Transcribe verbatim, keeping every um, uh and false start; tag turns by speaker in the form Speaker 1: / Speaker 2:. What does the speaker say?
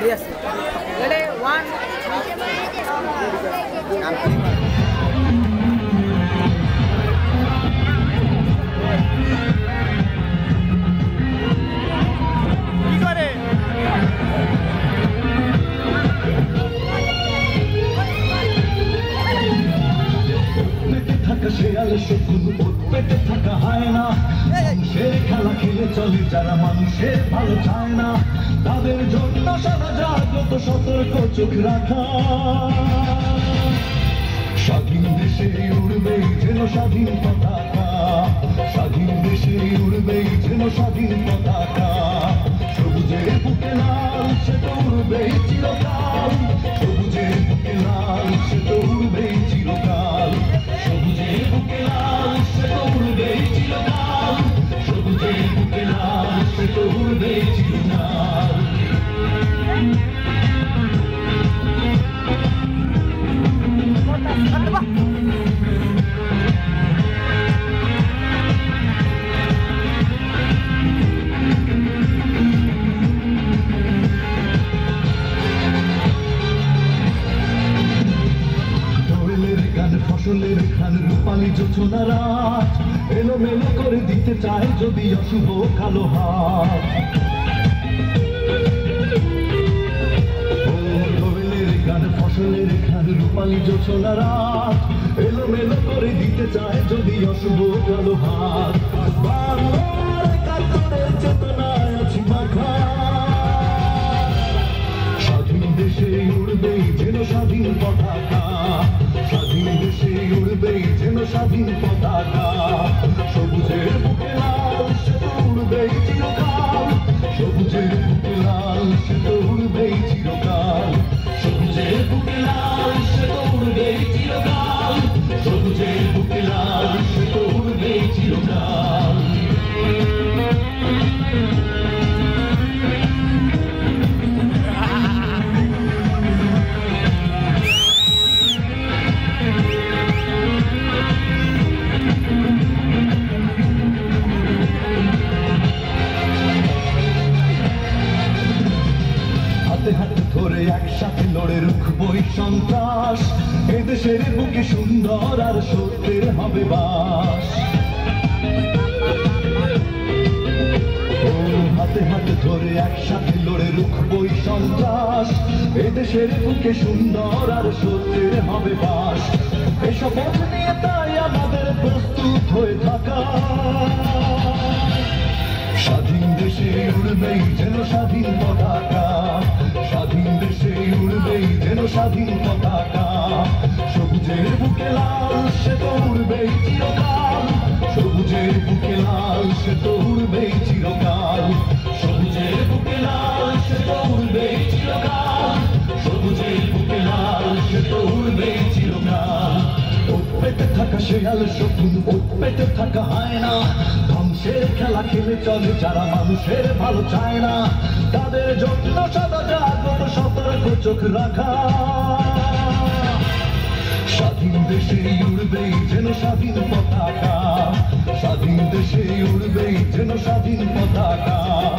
Speaker 1: ready আছে ready one কি করে
Speaker 2: শেয়াল শকুন পেটে থাকা হয় না মানুষের খেলা খেলে চলে যারা মানুষের ভালো চায় না তাদের জন্য সারা জাগ্রত সতর্ক চোখ রাখা স্বাধীন দেশে উড়বেই যেন স্বাধীন পতাকা স্বাধীন দেশে উড়বেই যেন স্বাধীন পতাকা সবুজের বুকে লাল সে তো উড়বেই চিরকাল সবুজের বুকে লাল সে তো উড়বেই চিরকাল সবুজের বুকে লাল সে তো উড়বেই চিরকাল সবুজের বুকে লাল সে তো উড়বেই চিরকাল ফসলের খান রূপালী যোচনা রাত এলো মেলো করে দিতে চায় যদি অশুভ কালো হাত দোয়েলের গান ফসলের খান রূপালী যোচনা রাত এলো মেলো করে দিতে চায় যদি অশুভ কালো হাত বাংলার কাতরের চেতনায় আছি মাখা স্বাধীন দেশে উড়বেই যেন স্বাধীন পতাকা স্বাধীন দেশে উড়বেই যেন স্বাধীন পতাকা সবুজের বুকে লাল সে তো উড়বেই চিরকাল সবুজের বুকে লাল সে তো উড়বেই চিরকাল সবুজের বুকে লাল সে তো উড়বেই চিরকাল সবুজের বুকে লাল সে তো উড়বেই চিরকাল হাতে হাতে ধরে একসাথে লড়ে রুখবই সন্ত্রাস এদেশের বুকে সুন্দর আর সত্যের হবে বাস হাতে হাতে ধরে একসাথে লড়ে রুখবই সন্ত্রাস এদেশের বুকে সুন্দর আর সত্যের হবে বাস এসব নিয়ে তাই আমাদের প্রস্তুত হয়ে থাকা স্বাধীন দেশে উড়বেই যেন স্বাধীন পতাকা স্বাধীন দেশে উড়বেই যেন স্বাধীন পতাকা সবুজের বুকে লাল সে তো উড়বেই চিরকাল সবুজের বুকে লাল সে তো উড়বেই চিরকাল সবুজের বুকে লাল সে তো উড়বেই চিরকাল সবুজের বুকে লাল সে তো উড়বেই চিরকাল পেটে থাকা শেয়াল শকুন পেটে থাকা হয় না ধ্বংসের খেলা খেলে চলে যারা মানুষের ভালো চায় না তাদের জন্য সদা জাগ্রত সতর্ক চোখ রাখা স্বাধীন দেশে উড়বেই যেন স্বাধীন পতাকা স্বাধীন দেশে উড়বেই যেন স্বাধীন পতাকা